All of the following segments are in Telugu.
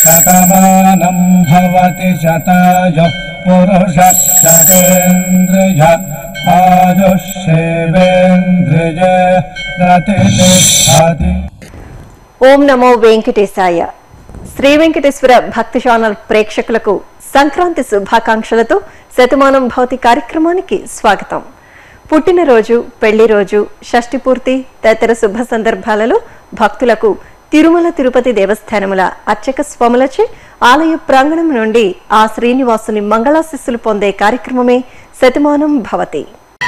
शतमानम्भवति शतायुः पुरुषः शतेन्द्रिय आयुष्येवेन्द्रिय प्रतिष्ठति। ఓం నమో వెంకటేశాయ. శ్రీ వెంకటేశ్వర భక్తి ఛానల్ ప్రేక్షకులకు సంక్రాంతి శుభాకాంక్షలతో శతమానం భవతి కార్యక్రమానికి స్వాగతం. పుట్టినరోజు, పెళ్లి రోజు, షష్ఠి పూర్తి తదితర శుభ సందర్భాలలో భక్తులకు తిరుమల తిరుపతి దేవస్థానముల అర్చక స్వాములచే ఆలయ ప్రాంగణం నుండి ఆ శ్రీనివాసుని మంగళాశిస్సులు పొందే కార్యక్రమమే శతమానం భవతి.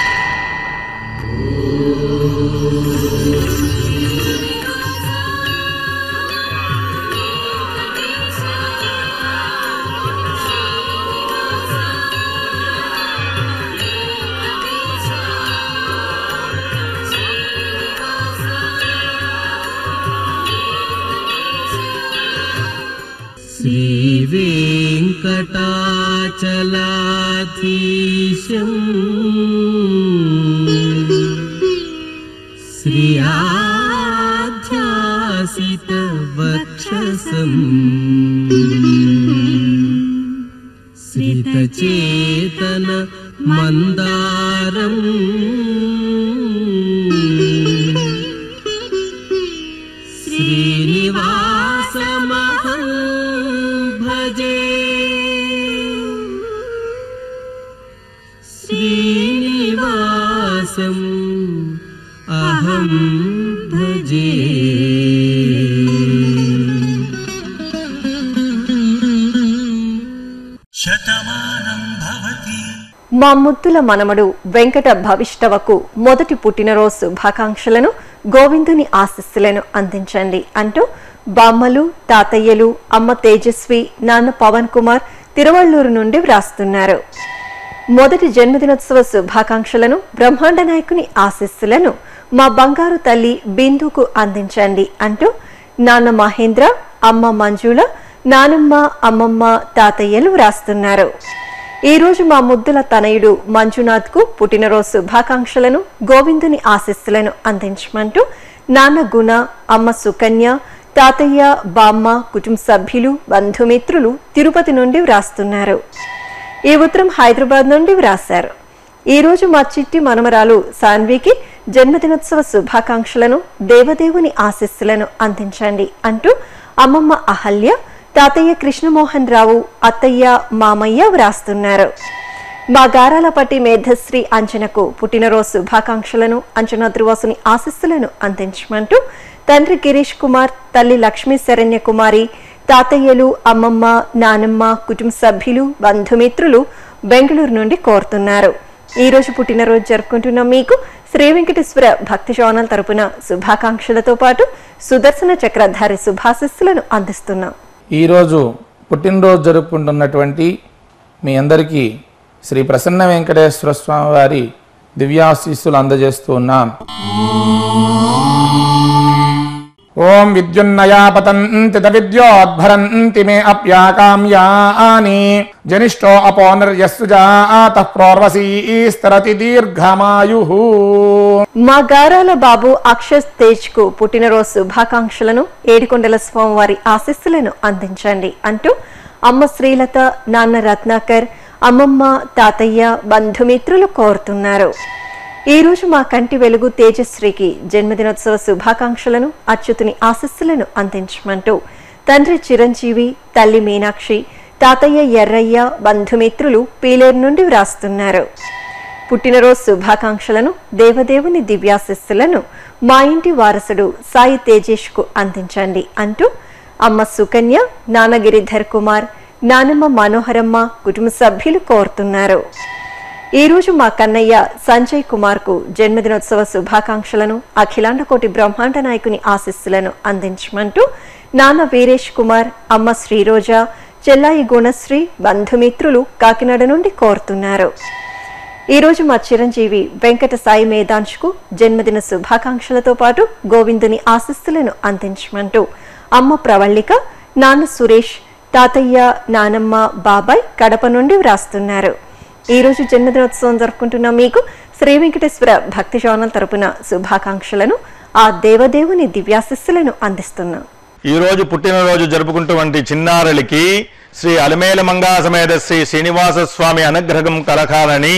श्रीवेङ्कटाचलाधीशं श्रियाध्यासितवक्षसं श्रितचेतन मन्दारम् श्रीनिवासमहं भजे. श्रीनिवासम् अहं भजे. शतमानं भवति. మా ముద్దుల మనమడు వెంకట భవిష్ఠవకు మొదటి పుట్టినరోజు శుభాకాంక్షలను, గోవిందుని ఆశీస్సులను అందించండి అంటూ బామ్మలు, తాతయ్యలు, అమ్మ తేజస్వి, నాన్న పవన్ కుమార్ తిరువళ్ళూరు నుండి వ్రాస్తున్నారు. మొదటి జన్మదినోత్సవ శుభాకాంక్షలను, బ్రహ్మాండ నాయకుని ఆశీస్సులను మా బంగారు తల్లి బిందుకు అందించండి అంటూ నాన్న మహేంద్ర, అమ్మ మంజుల, నానమ్మ, అమ్మమ్మ, తాతయ్యలు వ్రాస్తున్నారు. ఈ రోజు మా ముద్దుల తనయుడు మంజునాథ్ కు పుట్టినరోజు శుభాకాంక్షలను, గోవిందుని ఆశీస్సులను అందించమంటూ నాన్న గుణ, అమ్మ సుకన్య, తాతయ్య, బామ్మ, కుటుంబ సభ్యులు, బంధుమిత్రులు తిరుపతి నుండి వ్రాస్తున్నారు. ఈ ఉత్తరం హైదరాబాద్ నుండి వ్రాశారు. ఈ రోజు మా చిట్టి మనమరాలు సాన్వికి జన్మదినోత్సవ శుభాకాంక్షలను, దేవదేవుని ఆశీస్సులను అందించండి అంటూ అమ్మమ్మ అహల్య, తాతయ్య కృష్ణమోహన్ రావు, అత్తయ్య, మామయ్య వ్రాస్తున్నారు. మా గారాలపట్టి మేధశ్రీ అంజనకు పుట్టినరోజు శుభాకాంక్షలను, అంజనా ధ్రువాసుని ఆశీస్సులను అందించమంటూ తండ్రి గిరీష్ కుమార్, తల్లి లక్ష్మీ శరణ్య కుమారి, తాతయ్యలు, అమ్మమ్మ, నానమ్మ, కుటుంబ సభ్యులు, బంధుమిత్రులు బెంగళూరు నుండి కోరుతున్నారు. ఈ రోజు పుట్టినరోజు జరుపుకుంటున్న మీకు శ్రీ వెంకటేశ్వర భక్తి ఛానల్ తరపున శుభాకాంక్షలతో పాటు సుదర్శన చక్రధారి శుభాశీస్సులను అందిస్తున్నాం. ఈరోజు పుట్టినరోజు జరుపుకుంటున్నటువంటి మీ అందరికీ శ్రీ ప్రసన్న వెంకటేశ్వర స్వామి వారి దివ్యాశీస్సులు అందజేస్తూ ఉన్నాం. ఓం విద్యున్నయా పతంతి విద్యోద్భరంతి మే అప్యాకామ్యాని జనిష్టో అపోనర్యస్సుజాతః ప్రోర్వసీస్తరతి దీర్ఘమాయుః. మా గారాల బాబు అక్షస్ తేజ్ కు పుట్టినరోజు శుభాకాంక్షలను, ఏడుకొండల స్వామివారి ఆశీస్సులను అందించండి అంటూ అమ్మ శ్రీలత, నాన్న రత్నాకర్, అమ్మమ్మ, తాతయ్య, బంధుమిత్రులు కోరుతున్నారు. ఈ రోజు మా కంటి వెలుగు తేజశ్రీకి జన్మదినోత్సవ శుభాకాంక్షలను, అచ్యుతుని ఆశీస్సులను అందించమంటూ తండ్రి చిరంజీవి, తల్లి మీనాక్షి, తాతయ్య ఎర్రయ్య, బంధుమిత్రులు పీలేరు నుండి వ్రాస్తున్నారు. పుట్టినరోజు శుభాకాంక్షలను, దేవదేవుని దివ్యాశీస్సులను మా ఇంటి వారసుడు సాయి తేజేష్ కు అందించండి అంటూ అమ్మ సుకన్య, నాన్న గిరిధర్ కుమార్, నానమ్మ మనోహరమ్మ, కుటుంబ సభ్యులు కోరుతున్నారు. ఈ రోజు మా కన్నయ్య సంజయ్ కుమార్ కు జన్మదినోత్సవ శుభాకాంక్షలను, అఖిలాండ కోటి బ్రహ్మాండ నాయకుని ఆశీస్సులను అందించమంటూ నాన్న వీరేష్ కుమార్, అమ్మ శ్రీరోజా, చెల్లాయి గుణశ్రీ, బంధుమిత్రులు కాకినాడ నుండి కోరుతున్నారు. ఈ రోజు మా చిరంజీవి వెంకట సాయి మేధాంష్కు జన్మదిన శుభాకాంక్షలతో పాటు గోవిందుని ఆశీస్సులను అందించమంటూ అమ్మ ప్రవళిక, నాన్న సురేష్, తాతయ్య, నానమ్మ, బాబాయ్ కడప నుండి వ్రాస్తున్నారు. ఈ రోజు జన్మదినోత్సవం జరుపుకుంటున్న మీకు శ్రీ వెంకటేశ్వర భక్తి ఛానల్ తరపున శుభాకాంక్షలను, ఆ దేవదేవుని దివ్యాశీస్సులను అందిస్తున్నాం. ఈరోజు పుట్టినరోజు జరుపుకుంటున్నటువంటి చిన్నారులకి శ్రీ అలమేల మంగా సమేత శ్రీ శ్రీనివాస స్వామి అనుగ్రహం కలకాలని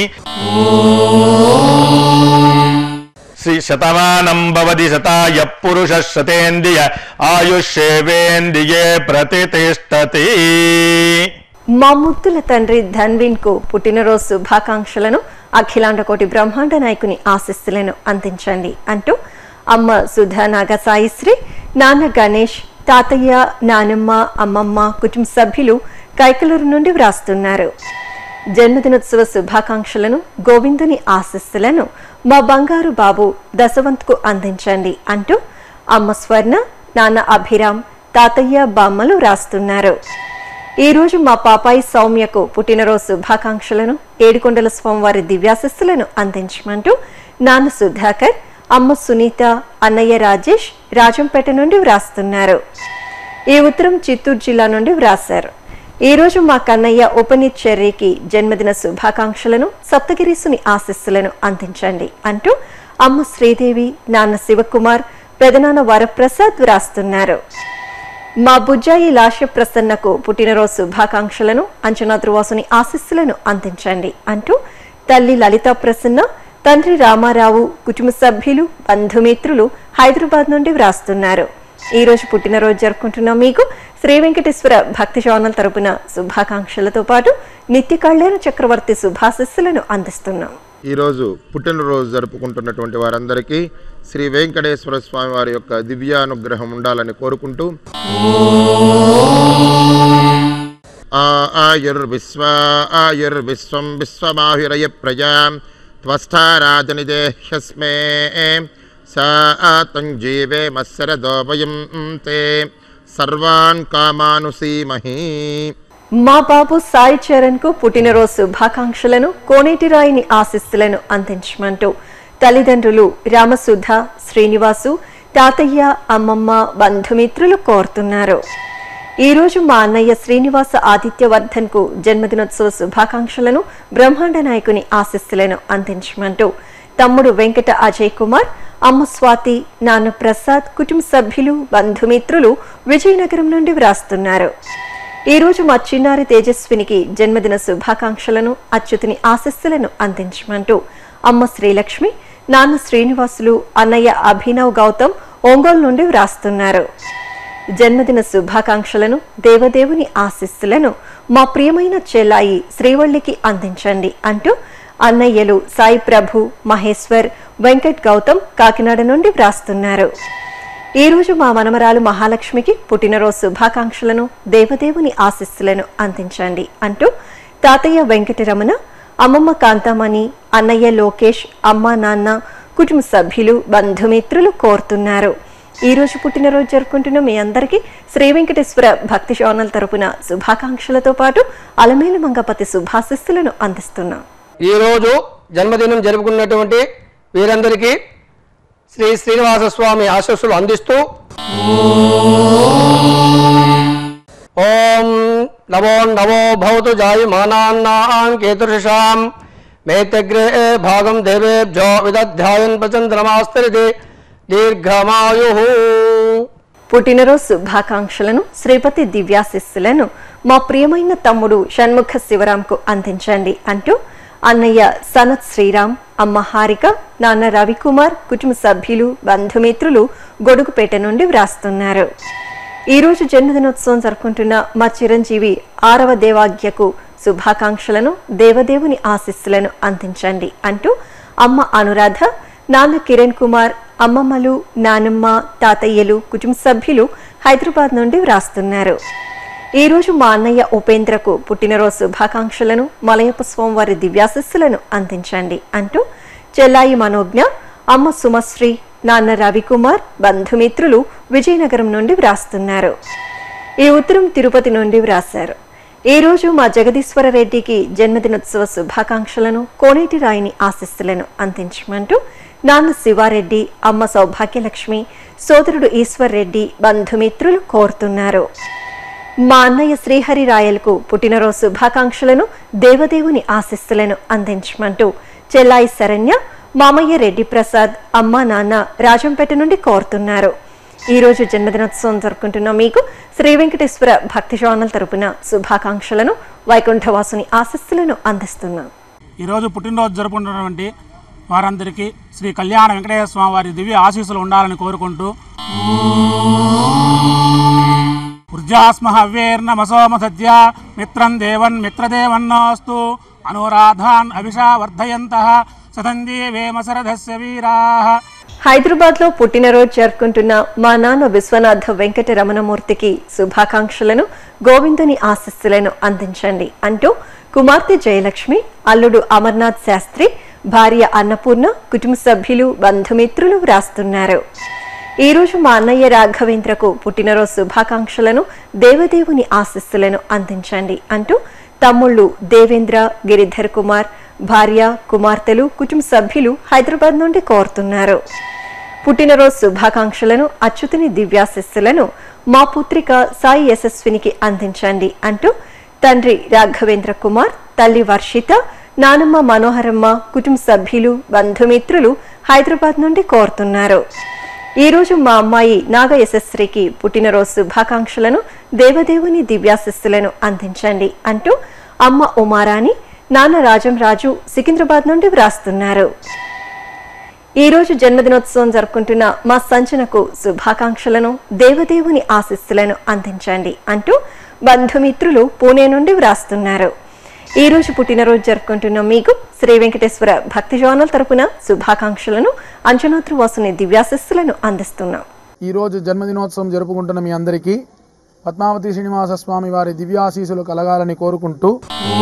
శ్రీ శతమానంభవతి శతాయ పురుష శతేంద్రియ ఆయుష్యేవేంద్రియే ప్రతిష్టతి. మా ముద్దుల తండ్రి ధన్విన్ కు పుట్టినరోజు శుభాకాంక్షలను అఖిలాండ కోటి బ్రహ్మాండ నాయకుని ఆశీస్సులను అందించండి అంటూ అమ్మ సుధా నాగసాయిశ్రీ, నాన్న గణేష్, తాతయ్య, నానమ్మ, అమ్మమ్మ, కుటుంబ సభ్యులు కైకలూరు నుండి వ్రాస్తున్నారు. జన్మదినోత్సవ శుభాకాంక్షలను, గోవిందుని ఆశీస్సులను మా బంగారు బాబు దశవంత్కు అందించండి అంటూ అమ్మ స్వర్ణ, నాన్న అభిరామ్, తాతయ్య, బామ్మలు వ్రాస్తున్నారు. ఈరోజు మా పాపాయి సౌమ్యకు పుట్టినరోజు శుభాకాంక్షలను, ఏడుకొండల స్వామివారి దివ్యాశస్సులను అందించమంటూ నాన్న సుధాకర్, అమ్మ సునీత, అన్నయ్య రాజేష్ రాజంపేట నుండి వ్రాస్తున్నారు. ఈ ఉత్తరం చిత్తూరు జిల్లా నుండి వ్రాశారు. ఈరోజు మా కన్నయ్య ఉపనీత్ చెర్రీకి జన్మదిన శుభాకాంక్షలను, సప్తగిరీసుని ఆశీస్సులను అందించండి అంటూ అమ్మ శ్రీదేవి, నాన్న శివకుమార్, పెదనాన్న వరప్రసాద్ వ్రాస్తున్నారు. మా బుజ్జాయి లాస్య ప్రసన్నకు పుట్టినరోజు శుభాకాంక్షలను, అంచనా ధ్రువాసుని ఆశీస్సులను అందించండి అంటూ తల్లి లలితా ప్రసన్న, తండ్రి రామారావు, కుటుంబ సభ్యులు, బంధుమిత్రులు హైదరాబాద్ నుండి వ్రాస్తున్నారు. ఈ రోజు పుట్టినరోజు జరుపుకుంటున్న మీకు శ్రీ వెంకటేశ్వర భక్తి ఛానల్ తరపున శుభాకాంక్షలతో పాటు నిత్య కళ్యాణ చక్రవర్తి శుభాశీస్సులను అందిస్తున్నాం. ఈరోజు పుట్టినరోజు జరుపుకుంటున్నటువంటి వారందరికీ శ్రీ వెంకటేశ్వర స్వామి వారి యొక్క దివ్యానుగ్రహం ఉండాలని కోరుకుంటూ ఆయుర్విశ్వం విశ్వమాహిరయ ప్రజా త్వస్థారాజనిదేహ్యస్మే సాతంజీవే మత్సరదోపయం తే సర్వాన్ కామానుసీమహి. మా బాబు సాయి చరణ్ కు పుట్టినరోజు శుభాకాంక్షలను, కోనేటి రాయిని ఆశీస్సులను అందించమంటూ తల్లిదండ్రులు రామసుధ, శ్రీనివాసు, తాతయ్య, అమ్మమ్మ, బంధుమిత్రులు కోరుతున్నారు. ఈ రోజు మా అన్నయ్య శ్రీనివాస ఆదిత్యవర్ధన్ కు జన్మదినోత్సవ శుభాకాంక్షలను, బ్రహ్మాండ నాయకుని ఆశీస్సులను అందించమంటూ తమ్ముడు వెంకట అజయ్ కుమార్, అమ్మ స్వాతి, నాన్న ప్రసాద్, కుటుంబ సభ్యులు, బంధుమిత్రులు విజయనగరం నుండి వ్రాస్తున్నారు. ఈ రోజు మా చిన్నారి తేజస్వినికి జన్మదిన శుభాకాంక్షలను, అచ్యుతుని ఆశీస్సులను అందించమంటూ అమ్మ శ్రీలక్ష్మి, నాన్న శ్రీనివాసులు, అన్నయ్య అభినవ్ గౌతమ్ ఒంగోలు నుండి వ్రాస్తున్నారు. జన్మదిన శుభాకాంక్షలను, దేవదేవుని ఆశీస్సులను మా ప్రియమైన చెల్లాయి శ్రీవల్లికి అందించండి అంటూ అన్నయ్యలు సాయి ప్రభు, మహేశ్వర్, వెంకట్ గౌతమ్ కాకినాడ నుండి వ్రాస్తున్నారు. ఈ రోజు మా మనమరాలు మహాలక్ష్మికి పుట్టినరోజు శుభాకాంక్షలను, దేవదేవుని ఆశీస్సులను అందించండి అంటూ తాతయ్య వెంకటరమణ, అమ్మమ్మ కాంతామణి, అన్నయ్య లోకేష్, అమ్మ నాన్న, కుటుంబ సభ్యులు, బంధుమిత్రులు కోరుతున్నారు. ఈ రోజు పుట్టినరోజు జరుపుకుంటున్న మీ అందరికీ శ్రీ వెంకటేశ్వర భక్తి ఛానల్ తరపున శుభాకాంక్షలతో పాటు అలమేలు మంగపతి శుభాశీస్సులను అందిస్తున్నాం. ఈ రోజు జన్మదినం జరుపుకున్నటువంటి వీరందరికీ శ్రీ శ్రీనివాస స్వామి ఆశీస్సులు అందిస్తూ ఓం నమో నమో భవతు జాయమానాన్నాం కేతుర్షాం మేతగ్రే భాగం దేవేభ్యో విదధ్యాయన్ ప్రచంద్రమాస్తరితే దీర్ఘమాయు. పుట్టినరోజు శుభాకాంక్షలను, శ్రీపతి దివ్యాశిస్సులను మా ప్రియమైన తమ్ముడు షణ్ముఖ శివరాంకు అందించండి అంటూ అన్నయ్య సనత్ శ్రీరామ్, అమ్మ హారిక, నాన్న రవికుమార్, కుటుంబ సభ్యులు, బంధుమిత్రులు గొడుగుపేట నుండి వ్రాస్తున్నారు. ఈ రోజు జన్మదినోత్సవం జరుపుకుంటున్న మా చిరంజీవి 6వ దేవాజ్ఞకు శుభాకాంక్షలను, దేవదేవుని ఆశీస్సులను అందించండి అంటూ అమ్మ అనురాధ, నాన్న కిరణ్ కుమార్, అమ్మమ్మలు, నానమ్మ, తాతయ్యలు, కుటుంబ సభ్యులు హైదరాబాద్ నుండి వ్రాస్తున్నారు. ఈ రోజు మా అన్నయ్య ఉపేంద్రకు పుట్టినరోజు శుభాకాంక్షలను, మలయప్ప స్వామివారి దివ్యాశస్సులను అందించండి అంటూ చెల్లాయి మనోజ్ఞ, అమ్మ సుమశ్రీ, నాన్న రవికుమార్, బంధుమిత్రులు విజయనగరం నుండి వ్రాస్తున్నారు. ఈ ఉత్తరం తిరుపతి నుండి వ్రాశారు. ఈ రోజు మా జగదీశ్వర రెడ్డికి జన్మదినోత్సవ శుభాకాంక్షలను, కోనేటి రాయిని ఆశీస్సులను అందించమంటూ నాన్న శివారెడ్డి, అమ్మ సౌభాగ్యలక్ష్మి, సోదరుడు ఈశ్వర్ రెడ్డి, బంధుమిత్రులు కోరుతున్నారు. మా అన్నయ్య శ్రీహరి రాయలకు పుట్టినరోజు శుభాకాంక్షలను, దేవదేవుని ఆశీస్సులను అందించమంటూ చెల్లాయి శరణ్య, మామయ్య రెడ్డి ప్రసాద్, అమ్మ నాన్న రాజంపేట నుండి కోరుతున్నారు. ఈ రోజు జన్మదినోత్సవం జరుపుకుంటున్న మీకు శ్రీ వెంకటేశ్వర భక్తి ఛానల్ తరపున శుభాకాంక్షలను, వైకుంఠవాసుని ఆశీస్సులను అందిస్తున్నాం. ఈరోజు పుట్టినరోజు జరుపుకుంటున్నటువంటి వారందరికీ శ్రీ కళ్యాణ వెంకటేశ్వర స్వామి వారి దివ్య ఆశీస్సులు ఉండాలని కోరుకుంటూ ఉర్జాస్మ హవ్యేర్నమసోమ సద్య మిత్రం దేవన్ మిత్రదేవన్నోస్తు అనురాధాన్ అభిషావర్ధయంతః సతంజీవేమసరథస్య వీరాః. హైదరాబాద్లో పుట్టినరోజు జరుపుకుంటున్న మా నాన్న విశ్వనాథ వెంకట రమణమూర్తికి శుభాకాంక్షలను, గోవిందుని ఆశీస్సులను అందించండి అంటూ కుమార్తె జయలక్ష్మి, అల్లుడు అమర్నాథ్ శాస్త్రి, భార్య అన్నపూర్ణ, కుటుంబ సభ్యులు, బంధుమిత్రులు వ్రాస్తున్నారు. ఈ రోజు మా అన్నయ్య రాఘవేంద్రకు పుట్టినరోజు శుభాకాంక్షలను, దేవదేవుని ఆశీస్సులను అందించండి అంటూ తమ్ముళ్ళు దేవేంద్ర, గిరిధర్ కుమార్, భార్య, కుమార్తెలు, కుటుంబ సభ్యులు హైదరాబాద్ నుండి కోరుతున్నారు. పుట్టినరోజు శుభాకాంక్షలను, అచ్యుతుని దివ్యాశిస్సులను మా పుత్రిక సాయి యశస్వినికి అందించండి అంటూ తండ్రి రాఘవేంద్ర కుమార్, తల్లి వర్షిత, నానమ్మ మనోహరమ్మ, కుటుంబ సభ్యులు, బంధుమిత్రులు హైదరాబాద్ నుండి కోరుతున్నారు. ఈ రోజు మా అమ్మాయి నాగ యశస్వికి పుట్టినరోజు శుభాకాంక్షలను, దేవదేవుని దివ్యాశిస్సులను అందించండి అంటూ అమ్మ ఉమారాణి, నాన్న రాజంరాజు సికింద్రాబాద్ నుండి వ్రాస్తున్నారు. ఈ రోజు జన్మదినోత్సవం జరుపుకుంటున్న మా సంచనకు శుభాకాంక్షలను, దేవదేవుని ఆశీస్సులను అందించండి అంటూ బంధుమిత్రులు పూణే నుండి వ్రాస్తున్నారు. ఈ రోజు పుట్టినరోజు జరుపుకుంటున్న మీకు శ్రీ వెంకటేశ్వర భక్తి ఛానల్ తరపున శుభాకాంక్షలను, అంజనాద్రి వాసుని దివ్యాశిస్సులను అందిస్తున్నాం. ఈ రోజు జన్మదినోత్సవం జరుపుకుంటున్న మీ అందరికీ పద్మావతి శ్రీనివాస స్వామి వారి దివ్యాశీసులు కలగాలని కోరుకుంటూ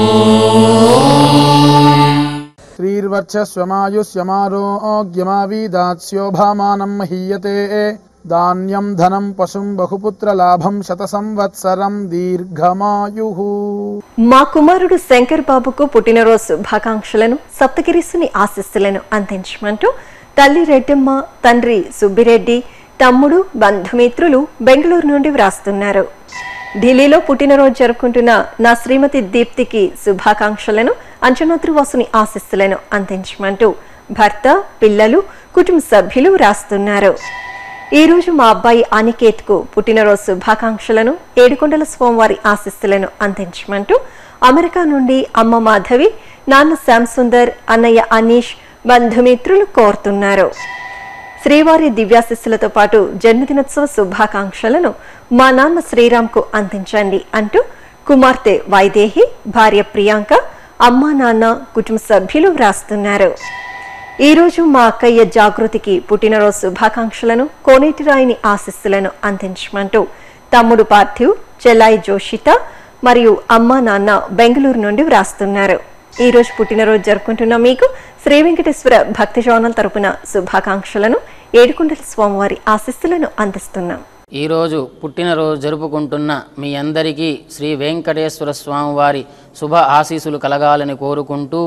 శ్రీర్వర్చస్వమాయుష్యమారోగ్యమావీదాస్యోభామానం మహీయతే ధాన్యం ధనం పశుం బహుపుత్ర లాభం శత సంవత్సరం దీర్ఘమాయుః. మా కుమారుడు శంకర్ బాబుకు పుట్టినరోజు శుభాకాంక్షలను, సప్తగిరీసుని ఆశీస్సులను అందించమంటూ తల్లి రెడ్డమ్మ, తండ్రి సుబ్బిరెడ్డి, తమ్ముడు, బంధుమిత్రులు బెంగళూరు నుండి వ్రాస్తున్నారు. ఢిల్లీలో పుట్టినరోజు జరుపుకుంటున్న నా శ్రీమతి దీప్తికి శుభాకాంక్షలను, అంజనాద్రి వాసుని ఆశీస్సులను అందించమంటూ భర్త, పిల్లలు, కుటుంబ సభ్యులు వ్రాస్తున్నారు. ఈ రోజు మా అబ్బాయి అనికేత్ కు పుట్టినరోజు శుభాకాంక్షలను, ఏడుకొండల స్వామివారి ఆశీస్సులను అందించమంటూ అమెరికా నుండి అమ్మ మాధవి, నాన్న శ్యామ్ సుందర్, అన్నయ్య అనీష్, బంధుమిత్రులు కోరుతున్నారు. శ్రీవారి దివ్యాశిస్సులతో పాటు జన్మదినోత్సవ శుభాకాంక్షలను మా నాన్న శ్రీరామ్కు అందించండి అంటూ కుమార్తె వైదేహి, భార్య ప్రియాంక, అమ్మా నాన్న, కుటుంబ సభ్యులు వ్రాస్తున్నారు. ఈ రోజు మా అక్కయ్య జాగృతికి పుట్టినరోజు శుభాకాంక్షలను, కోనేటిరాయిని ఆశీస్సులను అందించమంటూ తమ్ముడు పార్థివ్, చెల్లాయి జోషిత మరియు అమ్మా నాన్న బెంగళూరు నుండి వ్రాస్తున్నారు. ఈ రోజు పుట్టినరోజు జరుపుకుంటున్న మీకు శ్రీ వెంకటేశ్వర భక్తి ఛానల్ తరపున శుభాకాంక్షలను, ఏడుకొండల స్వామివారి ఆశీస్సులను అందిస్తున్నాం. ఈరోజు పుట్టినరోజు జరుపుకుంటున్న మీ అందరికీ శ్రీ వెంకటేశ్వర స్వామి వారి శుభ ఆశీస్సులు కలగాలని కోరుకుంటూ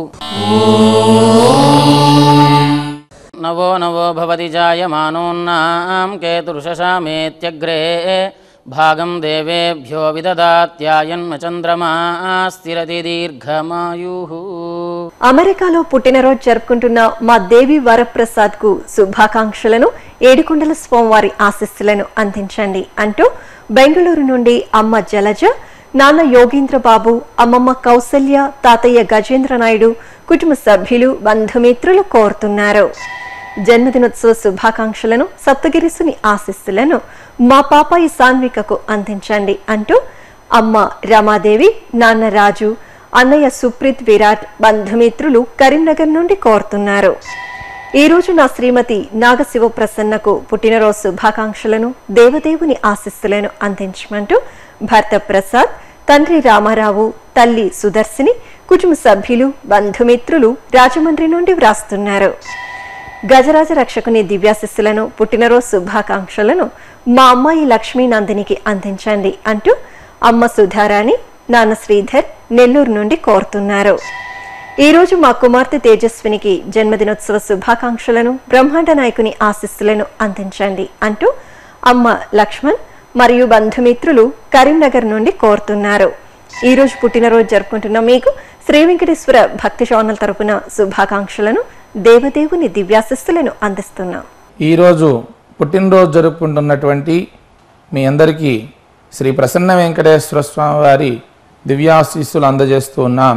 నవో నవో భవతి జాయమానోన్నాం కేతుర్షశామేత్యగ్రే భాగం దేవేభ్యో విదదాత్యాయన్మ చంద్రమా స్థిరతి దీర్ఘమాయుః. అమెరికాలో పుట్టినరోజు జరుపుకుంటున్న మా దేవి వరప్రసాద్ కు శుభాకాంక్షలను, ఏడుకొండల స్వామివారి ఆశీస్సులను అందించండి అంటూ బెంగళూరు నుండి అమ్మ జలజ, నాన్న యోగేంద్ర బాబు, అమ్మమ్మ కౌసల్య, తాతయ్య గజేంద్ర నాయుడు, కుటుంబ సభ్యులు, బంధుమిత్రులు కోరుతున్నారు. జన్మదినోత్సవ శుభాకాంక్షలను, సప్తగిరీసుని ఆశీస్సులను మా పాపాయి సాన్వికకు అందించండి అంటూ అమ్మ రమాదేవి, నాన్న రాజు, అన్నయ్య సుప్రీత్ విరాట్, బంధుమిత్రులు కరీంనగర్ నుండి కోరుతున్నారు. ఈ రోజు నా శ్రీమతి నాగశివప్రసన్నకు పుట్టినరోజు శుభాకాంక్షలను, దేవదేవుని ఆశీస్సులను అందించమంటూ భర్త ప్రసాద్, తండ్రి రామారావు, తల్లి సుదర్శిని, కుటుంబ సభ్యులు, బంధుమిత్రులు రాజమండ్రి నుండి వ్రాస్తున్నారు. గజరాజ రక్షకుని దివ్యాశిస్సులను, పుట్టినరోజు శుభాకాంక్షలను మా అమ్మాయి లక్ష్మీనందినికి అందించండి అంటూ అమ్మ సుధారాణి, నాన్న శ్రీధర్ నెల్లూరు నుండి కోరుతున్నారు. ఈ రోజు మా కుమార్తె తేజస్వినికి జన్మదినోత్సవ శుభాకాంక్షలను, బ్రహ్మాండ నాయకుని ఆశీస్సులను అందించండి అంటూ అమ్మ లక్ష్మణ్ మరియు బంధుమిత్రులు కరీంనగర్ నుండి కోరుతున్నారు. ఈ రోజు పుట్టినరోజు జరుపుకుంటున్న మీకు శ్రీ వెంకటేశ్వర భక్తి ఛానల్ తరపున శుభాకాంక్షలను, దేవదేవుని దివ్యాశిస్సులను అందిస్తున్నాం. ఈరోజు పుట్టినరోజు జరుపుకుంటున్నటువంటి మీ అందరికీ శ్రీ ప్రసన్న వెంకటేశ్వర స్వామి వారి దివ్యాశీస్సులు అందజేస్తూ ఉన్నాం.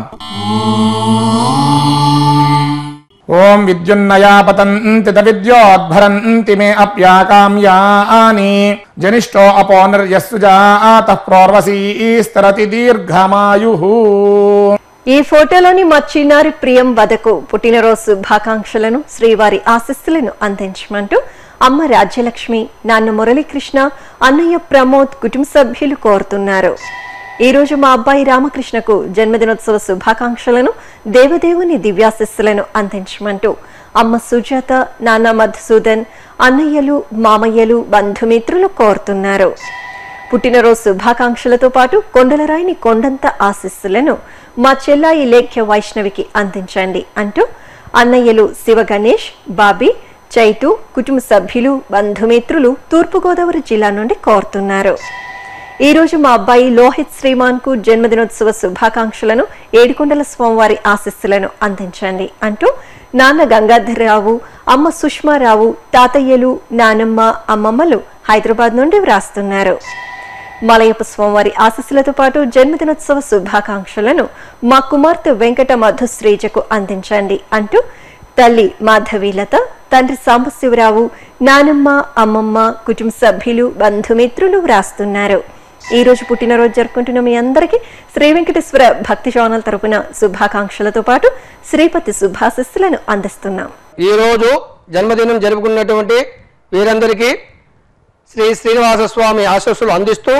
ఓం విద్యున్నయా పతంతి విద్యోద్భరంతి మే అప్యాకామ్యాని జనిష్టో అపోనర్యస్సు జాతః ప్రోర్వసీస్తరతి దీర్ఘమాయుః. ఈ ఫోటోలోని మా చిన్నారి ప్రియం వదకు పుట్టినరోజు శుభాకాంక్షలను శ్రీవారి ఆశీస్సులను అందించమంటూ అమ్మ రాజ్యలక్ష్మి, నాన్న మురళీకృష్ణ, అన్నయ్య ప్రమోద్ కుటుంబ సభ్యులు కోరుతున్నారు. ఈ రోజు మా అబ్బాయి రామకృష్ణకు జన్మదినోత్సవ శుభాకాంక్షలను, దేవదేవుని దివ్యాశిస్సులను అందించమంటూ అమ్మ సుజాత, నాన్న మధుసూదన్, అన్నయ్యలు, మామయ్యలు, బంధుమిత్రులు కోరుతున్నారు. పుట్టినరోజు శుభాకాంక్షలతో పాటు కొండలరాయిని కొండంత ఆశీస్సులను మా చెల్లాయి లేఖ్య వైష్ణవికి అందించండి అంటూ అన్నయ్యలు శివ గణేష్, బాబీ, చైతు, కుటుంబ సభ్యులు, బంధుమిత్రులు తూర్పుగోదావరి జిల్లా నుండి కోరుతున్నారు. ఈ రోజు మా అబ్బాయి లోహిత్ శ్రీమాన్ కు జన్మదినోత్సవ శుభాకాంక్షలను, ఏడుకొండల స్వామివారి ఆశీస్సులను అందించండి అంటూ నాన్న గంగాధర్రావు, అమ్మ సుష్మారావు, తాతయ్యలు, నానమ్మ, అమ్మమ్మలు హైదరాబాద్ నుండి వ్రాస్తున్నారు. మలయప్ప స్వామివారి ఆశీస్సులతో పాటు జన్మదినోత్సవ శుభాకాంక్షలను మా కుమార్తె వెంకట మధుశ్రీజకు అందించండి అంటూ తల్లి మాధవీలత, తండ్రి సాంబశివరావు, నానమ్మ, అమ్మమ్మ, కుటుంబ సభ్యులు, బంధుమిత్రులు వ్రాస్తున్నారు. ఈ రోజు పుట్టినరోజు జరుపుకుంటున్న మీ అందరికీ శ్రీ వెంకటేశ్వర భక్తి ఛానల్ తరపున శుభాకాంక్షలతో పాటు శ్రీపతి శుభాశిస్సులను అందిస్తున్నాం. ఈ రోజు జన్మదినం జరుపుకున్నటువంటి వీరందరికీ శ్రీ శ్రీనివాస స్వామి ఆశీస్సులు అందిస్తూ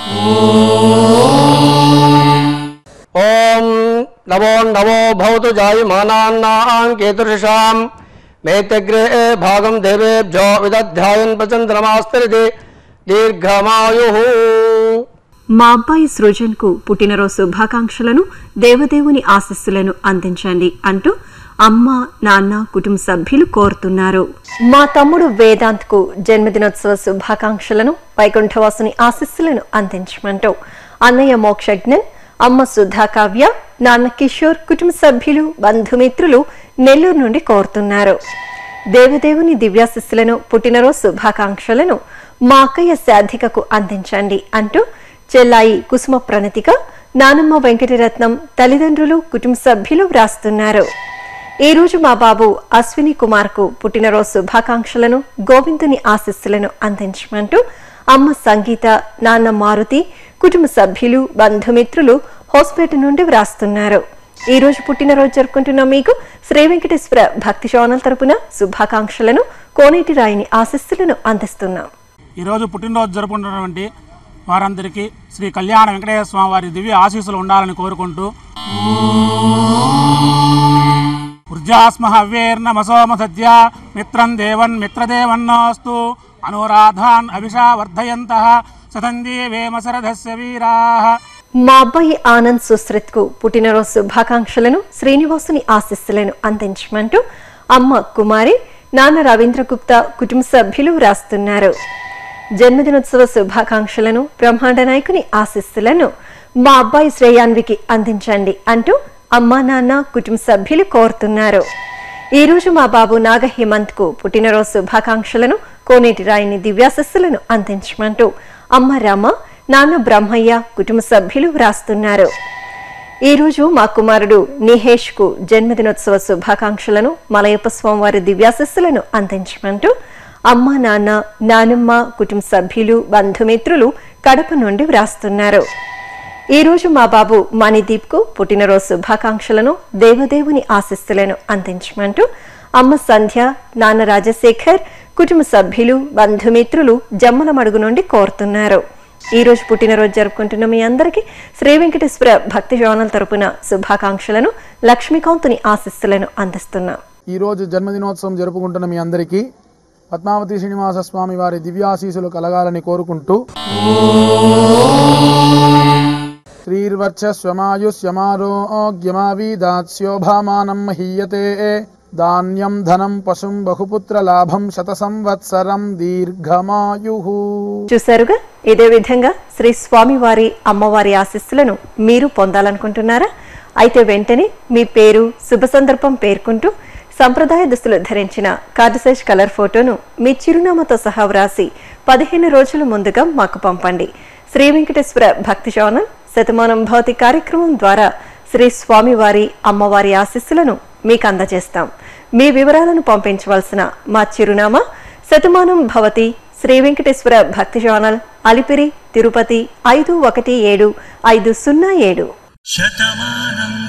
ఓం నమో నమో భవతు జాయమానాన్నాం కేతుర్షాం మేతగ్రే భాగం దేవేభ్యో విదధ్యాయన్ ప్రచంద్రమాస్తరితే దీర్ఘమాయుః. మా అబ్బాయి సృజన్ కు పుట్టినరోజు శుభాకాంక్షలను, దేవదేవుని ఆశీస్సులను అందించండి అంటూ అమ్మ, నాన్న, కుటుంబ సభ్యులు కోరుతున్నారు. మా తమ్ముడు వేదాంత్ కు జన్మదినోత్సవ శుభాకాంక్షలను, వైకుంఠవాసుని ఆశీస్సులను అందించమంటూ అన్నయ్య మోక్షజ్ఞన్, అమ్మ సుధా కావ్య, నాన్న కిషోర్, కుటుంబ సభ్యులు, బంధుమిత్రులు నెల్లూరు నుండి కోరుతున్నారు. దేవదేవుని దివ్యాశిస్సులను, పుట్టినరోజు శుభాకాంక్షలను మా అక్కయ్య సాధికకు అందించండి అంటూ చెల్లాయి కుసుమ ప్రణతిక, నానమ్మ వెంకటరత్నం, తల్లిదండ్రులు, కుటుంబ సభ్యులు వ్రాస్తున్నారు. ఈ రోజు మా బాబు అశ్విని కుమార్ కు పుట్టినరోజు శుభాకాంక్షలను, గోవిందుని ఆశీస్సులను అందించమంటూ అమ్మ సంగీత, నాన్న మారుతి, కుటుంబ సభ్యులు, బంధుమిత్రులు హోస్పేట నుండి వ్రాస్తున్నారు. ఈ రోజు పుట్టినరోజు జరుపుకుంటున్న మీకు శ్రీ వెంకటేశ్వర భక్తి ఛానల్ తరపున శుభాకాంక్షలను, కోనేటి రాయిని ఆశీస్సులను అందిస్తున్నాం. ఈ రోజు పుట్టినరోజు జరుపుకుంటున్నటువంటి వారందరికీ శ్రీ కళ్యాణ వెంకటేశ్వర స్వామి వారి దివ్య ఆశీస్సులు ఉండాలని కోరుకుంటూ ఊర్జాస్మహవ్యేర్నమసోమ సద్య మిత్రం దేవన్ మిత్రదేవన్నోస్తు అనురాధాన్ అభిషా వర్ధయంతః సతందీవేమ శరధస్య వీరాః. మా అబ్బాయి ఆనంద్ సుశ్రిత్ కు పుట్టినరోజు శుభాకాంక్షలను, శ్రీనివాసుని ఆశీస్సులను అందించమంటూ అమ్మ కుమారి, నాన్న రవీంద్ర గుప్తా, కుటుంబ సభ్యులు వ్రాస్తున్నారు. జన్మదినోత్సవ శుభాకాంక్షలను, బ్రహ్మాండ నాయకుని ఆశీస్సులను మా అబ్బాయి శ్రేయాన్వికి అందించండి అంటూ అమ్మా, నాన్న, కుటుంబ సభ్యులు కోరుతున్నారు. ఈ రోజు మా బాబు నాగ హేమంత్ కు పుట్టినరోజు శుభాకాంక్షలను, కోనేటి రాయిని దివ్యాశిస్సులను అందించమంటూ అమ్మ రామ, నాన్న బ్రహ్మయ్య, కుటుంబ సభ్యులు వ్రాస్తున్నారు. ఈ రోజు మా కుమారుడు నిహేష్ కు జన్మదినోత్సవ శుభాకాంక్షలను, మలయప్ప స్వామివారి దివ్యాశిస్సులను అందించమంటూ అమ్మ, నాన్న, నానమ్మ, కుటుంబ సభ్యులు, బంధుమిత్రులు కడప నుండి వ్రాస్తున్నారు. ఈ రోజు మా బాబు మణిదీప్ కు పుట్టినరోజు శుభాకాంక్షలను, దేవదేవుని ఆశీస్సులను అందించమంటూ అమ్మ సంధ్య, నాన్న రాజశేఖర్, కుటుంబ సభ్యులు, బంధుమిత్రులు జమ్మలమడుగు నుండి కోరుతున్నారు. ఈ రోజు పుట్టినరోజు జరుపుకుంటున్న మీ అందరికీ శ్రీ వెంకటేశ్వర భక్తి ఛానల్ తరపున శుభాకాంక్షలను, లక్ష్మీకాంతుని ఆశీస్సులను అందిస్తున్నాం. ఈ రోజు జన్మదినోత్సవం జరుపుకుంటున్న మీ అందరికీ పద్మావతి శ్రీనివాస స్వామి వారి దివ్యాశీసులు కలగాలని కోరుకుంటూ శ్రీర్వర్చస్వమాయుష్యమారోగ్యమావీదాత్స్యోభామానం మహీయతే ధాన్యం ధనం పశుం బహుపుత్ర లాభం శత సంవత్సరం దీర్ఘమాయుః. చూసారుగా, ఇదే విధంగా శ్రీ స్వామివారి, అమ్మవారి ఆశీస్సులను మీరు పొందాలనుకుంటున్నారా? అయితే వెంటనే మీ పేరు, శుభ సందర్భం పేర్కొంటూ సంప్రదాయ దుస్తులు ధరించిన కార్డు సైజ్ కలర్ ఫోటోను మీ చిరునామాతో సహా వ్రాసి 15 రోజుల ముందుగా మాకు పంపండి. శ్రీ వెంకటేశ్వర భక్తి ఛానల్ శతమానంభవతి కార్యక్రమం ద్వారా శ్రీ స్వామివారి అమ్మవారి ఆశీస్సులను మీకు అందజేస్తాం. మీ వివరాలను పంపించవలసిన మా చిరునామా శతమానంభవతి శ్రీ వెంకటేశ్వర భక్తి ఛానల్, అలిపిరి, తిరుపతి 517507. శతమానం